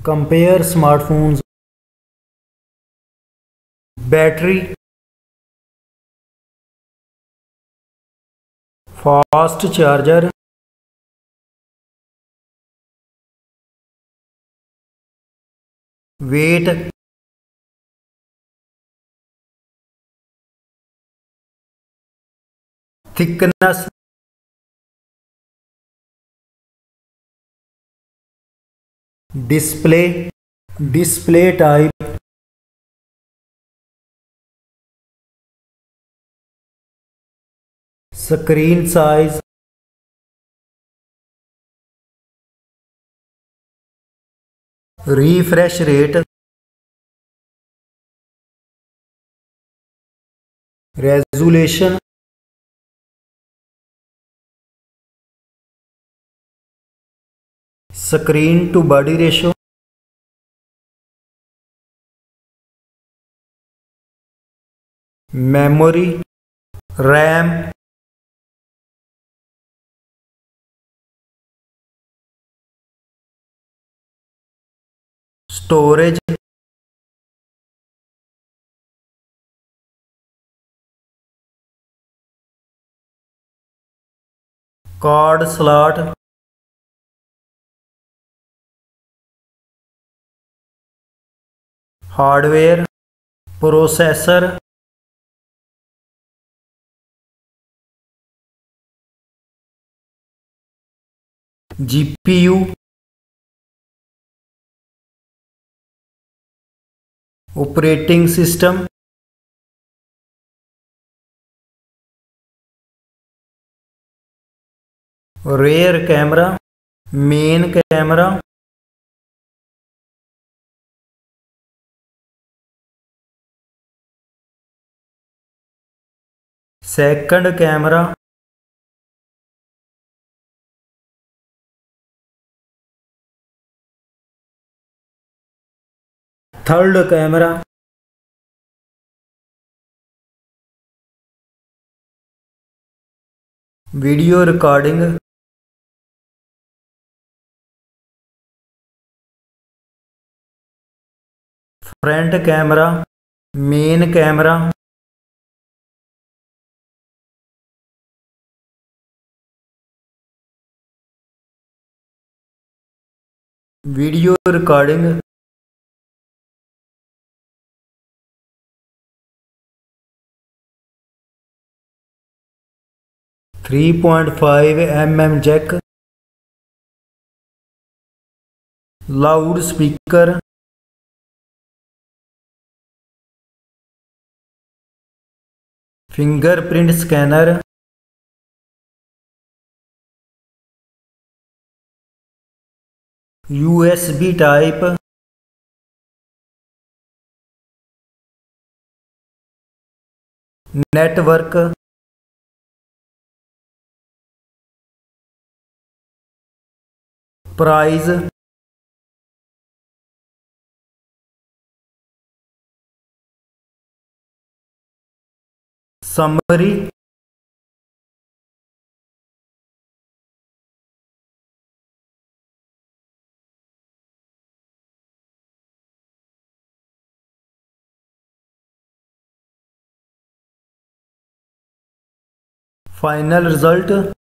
Compare smartphones, battery, fast charger, weight, thickness, display type, screen size, refresh rate, resolution, screen to body ratio, memory, RAM, storage, card slot, hardware, processor, GPU, operating system, rear camera, main camera, second camera, third camera, video recording, front camera, main camera, video recording, .5 mm jack, loudspeaker, fingerprint scanner, USB type, network, price, summary, final result.